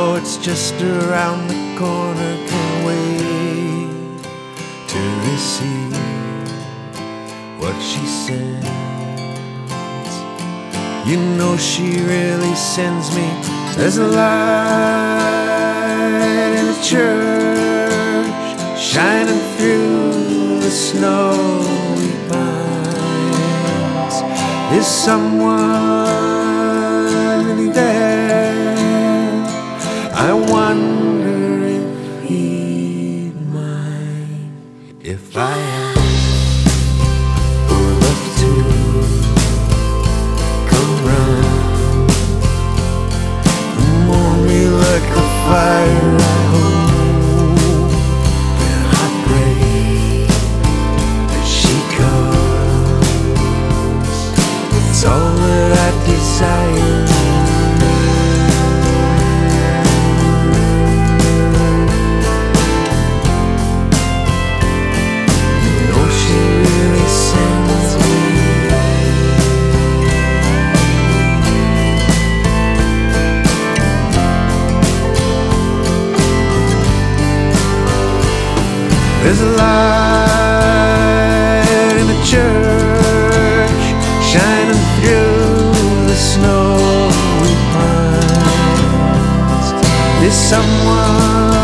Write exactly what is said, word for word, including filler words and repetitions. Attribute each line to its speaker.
Speaker 1: know it's just around the corner. Can't wait to receive what she sends. You know she really sends me. There's a light in the church shining through the snowy pines. Is someone really there? I wonder if he'd mind if I asked for love to come round and warm me like a fire at home. And I pray that she comes. It's all that I desire. There's a light in the church shining through the snowy pines. There's someone